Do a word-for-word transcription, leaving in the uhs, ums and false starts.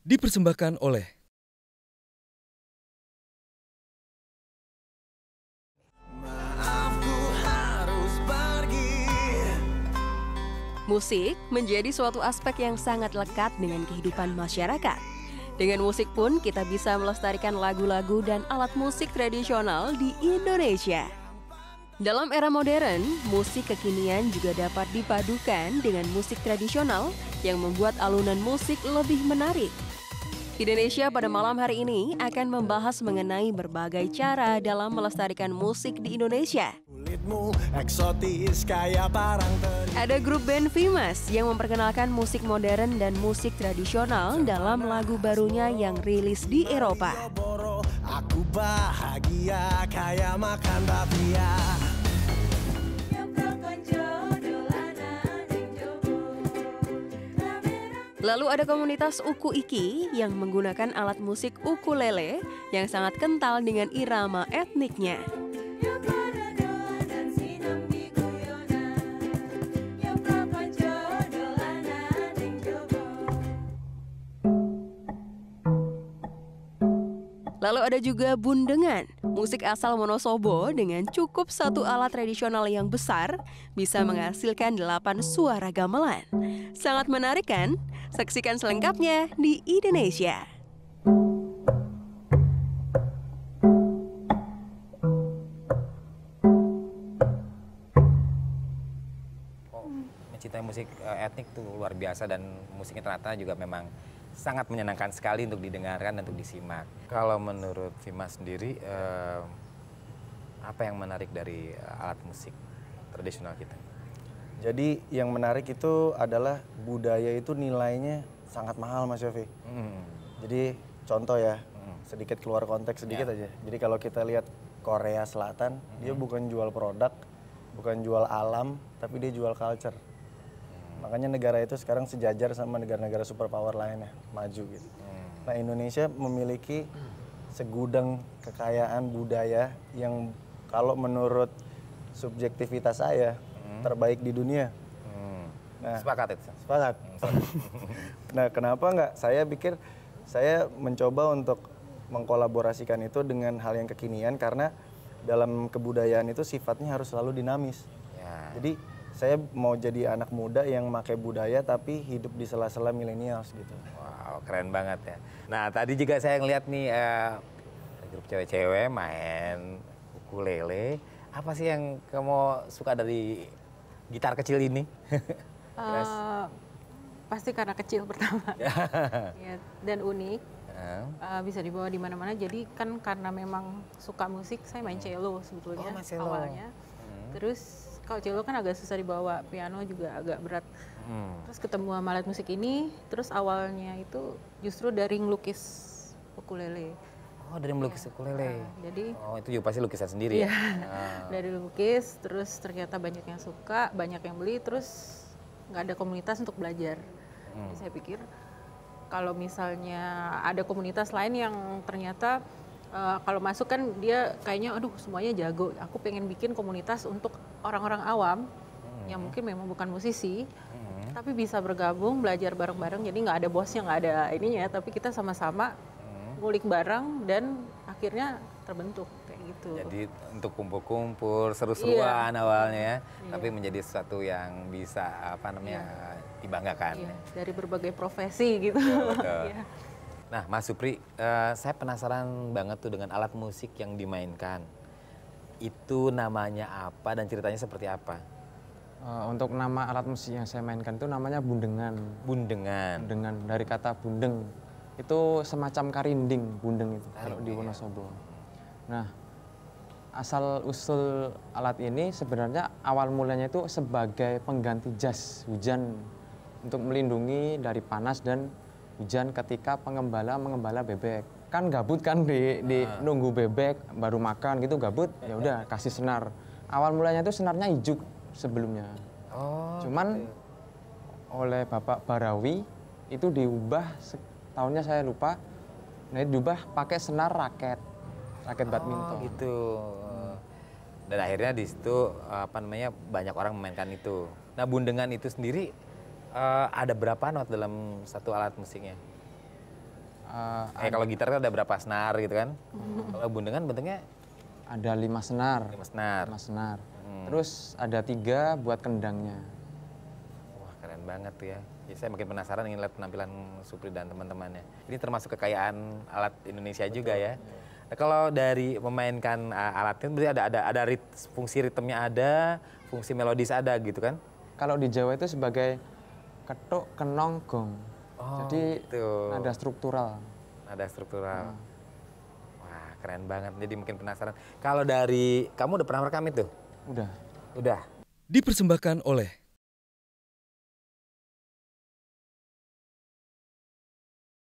Dipersembahkan oleh musik menjadi suatu aspek yang sangat lekat dengan kehidupan masyarakat. Dengan musik pun kita bisa melestarikan lagu-lagu dan alat musik tradisional di Indonesia. Dalam era modern, musik kekinian juga dapat dipadukan dengan musik tradisional yang membuat alunan musik lebih menarik. Indonesia pada malam hari ini akan membahas mengenai berbagai cara dalam melestarikan musik di Indonesia. Ada grup band Vimas yang memperkenalkan musik modern dan musik tradisional dalam lagu barunya yang rilis di Eropa. Aku bahagia kayak makan bapia. Lalu ada komunitas Uku Iki yang menggunakan alat musik ukulele yang sangat kental dengan irama etniknya. Lalu ada juga bundengan, musik asal Wonosobo dengan cukup satu alat tradisional yang besar bisa menghasilkan delapan suara gamelan. Sangat menarik kan? Saksikan selengkapnya di Indonesia. Oh, mencintai musik uh, etnik tuh luar biasa dan musiknya ternyata juga memang sangat menyenangkan sekali untuk didengarkan dan untuk disimak. Kalau menurut Vima sendiri, uh, apa yang menarik dari uh, alat musik tradisional kita? Jadi yang menarik itu adalah budaya itu nilainya sangat mahal, Mas Yofi. Hmm. Jadi contoh ya, hmm. sedikit keluar konteks sedikit ya. aja. Jadi kalau kita lihat Korea Selatan, hmm. dia bukan jual produk, bukan jual alam, tapi dia jual culture. Hmm. Makanya negara itu sekarang sejajar sama negara-negara superpower lainnya, maju gitu. Hmm. Nah, Indonesia memiliki segudang kekayaan budaya yang kalau menurut subjektivitas saya terbaik di dunia. Hmm. Nah, sepakat itu? Sepakat. Nah, kenapa nggak saya pikir saya mencoba untuk mengkolaborasikan itu dengan hal yang kekinian karena dalam kebudayaan itu sifatnya harus selalu dinamis. Ya. Jadi saya mau jadi anak muda yang pakai budaya tapi hidup di sela-sela milenials gitu. Wow, keren banget ya. Nah, tadi juga saya ngeliat nih uh, grup cewek-cewek main ukulele. Apa sih yang kamu suka dari gitar kecil ini? uh, pasti karena kecil pertama ya, dan unik, uh, bisa dibawa di mana-mana. Jadi kan karena memang suka musik, saya main cello sebetulnya oh, cello. awalnya. Hmm. Terus kalau cello kan agak susah dibawa, piano juga agak berat. Hmm. Terus ketemu sama alat musik ini, terus awalnya itu justru dari ngelukis ukulele. Oh, dari melukis ya. ukulele. Nah, jadi oh, itu juga pasti lukisan sendiri iya. ya? Ah. Dari lukis, terus ternyata banyak yang suka, banyak yang beli, terus nggak ada komunitas untuk belajar. Hmm. Jadi saya pikir kalau misalnya ada komunitas lain yang ternyata uh, kalau masuk kan dia kayaknya aduh semuanya jago. Aku pengen bikin komunitas untuk orang-orang awam hmm. yang mungkin memang bukan musisi, hmm. tapi bisa bergabung, belajar bareng-bareng. Jadi nggak ada bosnya, nggak ada ininya, tapi kita sama-sama ngulik bareng dan akhirnya terbentuk kayak gitu. Jadi untuk kumpul-kumpul seru-seruan iya. awalnya ya, iya. tapi menjadi sesuatu yang bisa apa namanya iya. dibanggakan. Iya. Dari berbagai profesi gitu. Betul, betul. Iya. Nah, Mas Supri, uh, saya penasaran banget tuh dengan alat musik yang dimainkan. Itu namanya apa dan ceritanya seperti apa? Uh, untuk nama alat musik yang saya mainkan itu namanya bundengan. Bundengan. Bundengan dari kata bundeng. Itu semacam karinding, bundeng itu kalau di Wonosobo. Nah, asal usul alat ini sebenarnya awal mulanya itu sebagai pengganti jas hujan untuk melindungi dari panas dan hujan ketika pengembala mengembala bebek. Kan gabut kan di, di nah. nunggu bebek baru makan gitu gabut, ya udah kasih senar. Awal mulanya itu senarnya ijuk sebelumnya. Oh. Cuman gitu. Oleh Bapak Barawi itu diubah tahunnya saya lupa, nah diubah pakai senar raket, raket oh, badminton. Gitu. Dan akhirnya di situ apa namanya banyak orang memainkan itu. Nah, bundengan itu sendiri uh, ada berapa not dalam satu alat musiknya? Uh, Eh kalau gitar kan ada berapa senar gitu kan? Kalau gundengan bentuknya ada lima senar. lima senar. Lima senar. Hmm. Terus ada tiga buat kendangnya. Wah keren banget tuh ya. Ya saya makin penasaran ingin lihat penampilan Supri dan teman-temannya. Ini termasuk kekayaan alat Indonesia juga ya. Nah, kalau dari memainkan uh, alatnya berarti ada ada ada rit, fungsi ritmenya ada, fungsi melodis ada gitu kan? Kalau di Jawa itu sebagai ketuk, kenong, gong. Oh, Jadi gitu. nada struktural. Nada struktural. Wah keren banget. Jadi mungkin penasaran. Kalau dari kamu udah pernah rekam itu? Udah. Udah. Dipersembahkan oleh